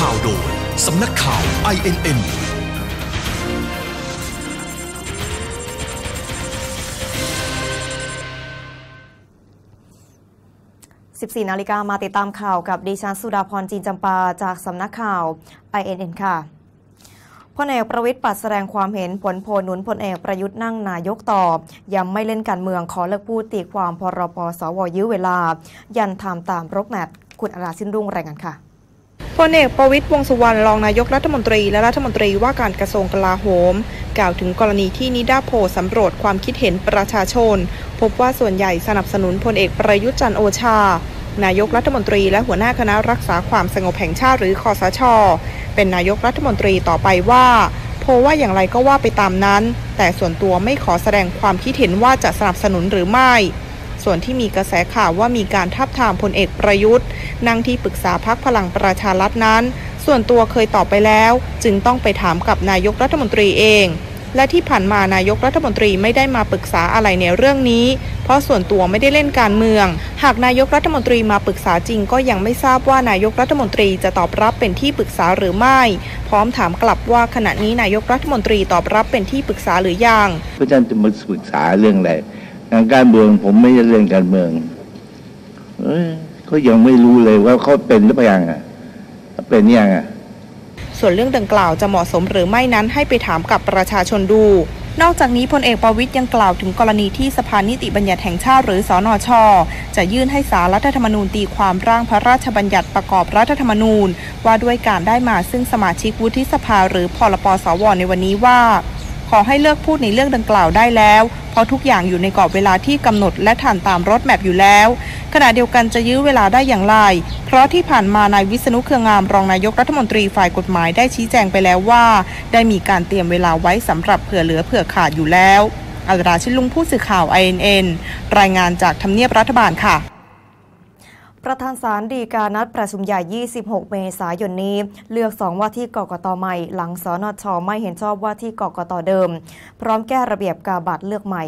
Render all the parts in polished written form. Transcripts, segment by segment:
ข่าวโดยสำนักข่าว INN 14 นาฬิกามาติดตามข่าวกับดิฉันสุดาพรจีนจำปาจากสำนักข่าว INN ค่ะพลเอกประวิตรปัดแสดงความเห็นผลโพลหนุนพลเอกประยุทธ์นั่งนายกต่อย้ำไม่เล่นการเมืองขอเลิกพูดตีความพรป.สว.ยื้อเวลายันทำตามรถแมพคุณอาราสิ้นรุ่งรายงานค่ะพลเอกประวิตรวงษ์สุวรรณรองนายกรัฐมนตรีและรัฐมนตรีว่าการกระทรวงกลาโหมกล่าวถึงกรณีที่นิดาโพลสำรวจความคิดเห็นประชาชนพบว่าส่วนใหญ่สนับสนุนพลเอกประยุทธ์จันทร์โอชานายกรัฐมนตรีและหัวหน้าคณะรักษาความสงบแห่งชาติหรือคสช.เป็นนายกรัฐมนตรีต่อไปว่าโพลว่าอย่างไรก็ว่าไปตามนั้นแต่ส่วนตัวไม่ขอแสดงความคิดเห็นว่าจะสนับสนุนหรือไม่ส่วนที่มีกระแสข่าวว่ามีการทับทามพลเอกประยุทธ์นั่งที่ปรึกษาพรรคพลังประชารัฐนั้นส่วนตัวเคยตอบไปแล้วจึงต้องไปถามกับนายกรัฐมนตรีเองและที่ผ่านมานายกรัฐมนตรีไม่ได้มาปรึกษาอะไรในเรื่องนี้เพราะส่วนตัวไม่ได้เล่นการเมืองหากนายกรัฐมนตรีมาปรึกษาจริงก็ยังไม่ทราบว่านายกรัฐมนตรีจะตอบรับเป็นที่ปรึกษาหรือไม่พร้อมถามกลับว่าขณะนี้นายกรัฐมนตรีตอบรับเป็นที่ปรึกษาหรือยังพระอาจารย์จะมาปรึกษาเรื่องอะไรการเมืองผมไม่ได้เล่นการเมืองเขายังไม่รู้เลยว่าเขาเป็นหรือเปล่าเป็นยังส่วนเรื่องดังกล่าวจะเหมาะสมหรือไม่นั้นให้ไปถามกับประชาชนดูนอกจากนี้พลเอกประวิตรยังกล่าวถึงกรณีที่สภานิติบัญญัติแห่งชาติหรือสนช.จะยื่นให้ศาลรัฐธรรมนูญตีความร่างพระราชบัญญัติประกอบรัฐธรรมนูญว่าด้วยการได้มาซึ่งสมาชิกวุฒิสภาหรือพรป.สว.ในวันนี้ว่าขอให้เลิกพูดในเรื่องดังกล่าวได้แล้วเพราะทุกอย่างอยู่ในกรอบเวลาที่กำหนดและทันตามรถแมพอยู่แล้วขณะเดียวกันจะยื้อเวลาได้อย่างไรเพราะที่ผ่านมานายวิษณุ เครืองามรองนายกรัฐมนตรีฝ่ายกฎหมายได้ชี้แจงไปแล้วว่าได้มีการเตรียมเวลาไว้สำหรับเผื่อเหลือเผื่อขาดอยู่แล้วอัลราชิลุงผู้สื่อข่าว INN รายงานจากทำเนียบรัฐบาลค่ะประธานศาลฎีกานัดประชุมใหญ่ 26 เมษายนนี้เลือก2ว่าที่กกต.ใหม่หลังสนช.ไม่เห็นชอบว่าที่กกต.เดิมพร้อมแก้ระเบียบกาบัตรเลือกใหม่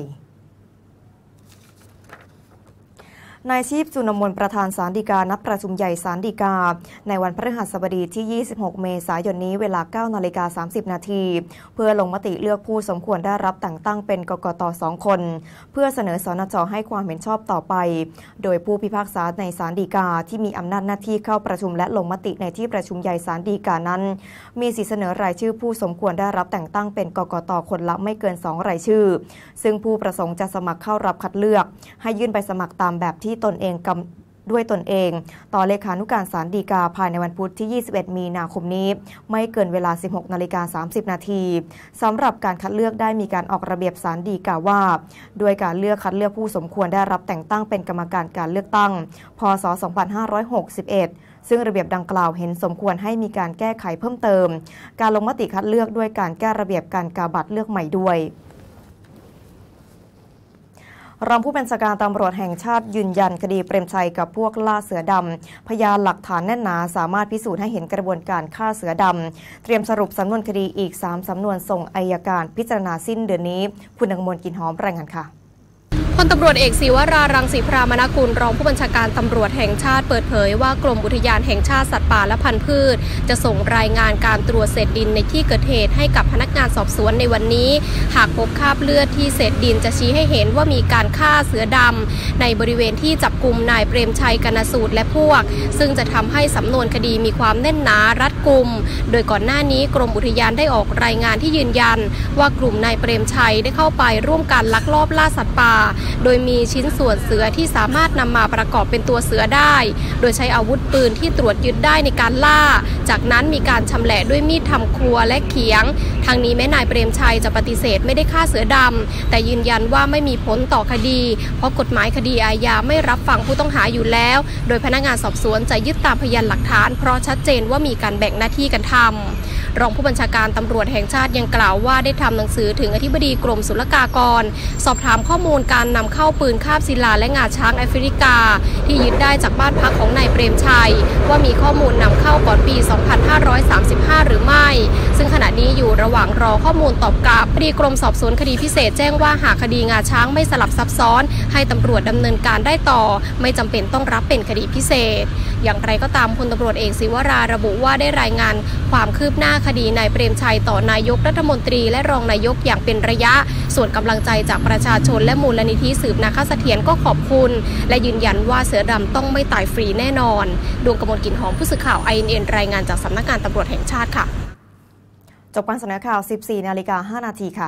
นายชีพ จุลมนประธานศาลฎีกานัดประชุมใหญ่ศาลฎีกาในวันพฤหัสบดีที่ 26 เมษายนนี้เวลา 9:30 น.เพื่อลงมติเลือกผู้สมควรได้รับแต่งตั้งเป็นกกต. 2 คนเพื่อเสนอสนช.ให้ความเห็นชอบต่อไปโดยผู้พิพากษาในศาลฎีกาที่มีอำนาจหน้าที่เข้าประชุมและลงมติในที่ประชุมใหญ่ศาลฎีกานั้นมีสิทธิเสนอรายชื่อผู้สมควรได้รับแต่งตั้งเป็นกกต.คนละไม่เกิน2รายชื่อซึ่งผู้ประสงค์จะสมัครเข้ารับคัดเลือกให้ยื่นใบสมัครตามแบบที่ตนเองด้วยตนเองต่อเลขานุการศาลฎีกาภายในวันพุธที่ 21 มีนาคมนี้ไม่เกินเวลา 16:30 น.สำหรับการคัดเลือกได้มีการออกระเบียบศาลฎีกาว่าด้วยการเลือกคัดเลือกผู้สมควรได้รับแต่งตั้งเป็นกรรมการการเลือกตั้งพ.ศ. 2561ซึ่งระเบียบดังกล่าวเห็นสมควรให้มีการแก้ไขเพิ่มเติมการลงมติคัดเลือกด้วยการแก้ระเบียบการกาบัตรเลือกใหม่ด้วยรองผู้บัญชาการตำรวจแห่งชาติยืนยันคดีเปรมชัยกับพวกล่าเสือดำพยานหลักฐานแน่นหนาสามารถพิสูจน์ให้เห็นกระบวนการฆ่าเสือดำเตรียมสรุปสำนวนคดีอีก3สำนวนส่งอัยการพิจารณาสิ้นเดือนนี้คุณนางมนต์ กินหอมรายงานค่ะพลตำรวจเอกศิวรารังสีพรามนกุลรองผู้บัญชาการตำรวจแห่งชาติเปิดเผยว่ากรมอุทยานแห่งชาติสัตว์ป่าและพันธุ์พืชจะส่งรายงานการตรวจเศษดินในที่เกิดเหตุให้กับพนักงานสอบสวนในวันนี้หากพบคราบเลือดที่เศษดินจะชี้ให้เห็นว่ามีการฆ่าเสือดำในบริเวณที่จับกุมนายเปรมชัยกนสูตรและพวกซึ่งจะทำให้สำนวนคดีมีความแน่นหนารัดกุมโดยก่อนหน้านี้กรมอุทยานได้ออกรายงานที่ยืนยันว่ากลุ่มนายเปรมชัยได้เข้าไปร่วมกันลักลอบล่าสัตว์ป่าโดยมีชิ้นส่วนเสือที่สามารถนำมาประกอบเป็นตัวเสือได้โดยใช้อาวุธปืนที่ตรวจยึดได้ในการล่าจากนั้นมีการชำแหละด้วยมีดทำครัวและเขียงทางนี้แม้นายเปรมชัยจะปฏิเสธไม่ได้ฆ่าเสือดำแต่ยืนยันว่าไม่มีผลต่อคดีเพราะกฎหมายคดีอาญาไม่รับฟังผู้ต้องหาอยู่แล้วโดยพนักงานสอบสวนจะยึดตามพยานหลักฐานเพราะชัดเจนว่ามีการแบ่งหน้าที่กันทำรองผู้บัญชาการตำรวจแห่งชาติยังกล่าวว่าได้ทำหนังสือถึงอธิบดีกรมศุลกากรสอบถามข้อมูลการนำเข้าปืนคาบศิลาและงาช้างแอฟริกาที่ยึดได้จากบ้านพักของนายเปรมชัยว่ามีข้อมูลนำเข้าก่อนปี 2535 หรือไม่ซึ่งขณะนี้อยู่ระหว่างรอข้อมูลตอบกลับอธิบดีกรมสอบสวนคดีพิเศษแจ้งว่าหากคดีงาช้างไม่สลับซับซ้อนให้ตำรวจดำเนินการได้ต่อไม่จำเป็นต้องรับเป็นคดีพิเศษอย่างไรก็ตามพลตำรวจเอกศิวราระบุว่าได้รายงานความคืบหน้าคดีนายเปรมชัยต่อนายกรัฐมนตรีและรองนายกอย่างเป็นระยะส่วนกำลังใจจากประชาชนและมูลนิธิสืบนาคเสถียรก็ขอบคุณและยืนยันว่าเสือดำต้องไม่ตายฟรีแน่นอนดวงกมลกลิ่นหอมผู้สื่อข่าว INN รายงานจากสำนักงานตำรวจแห่งชาติค่ะจบการเสนอข่าว 14:05 นาทีค่ะ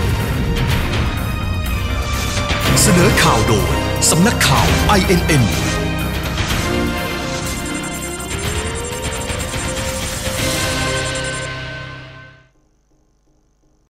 เสนอข่าวโดยสำนักข่าว INN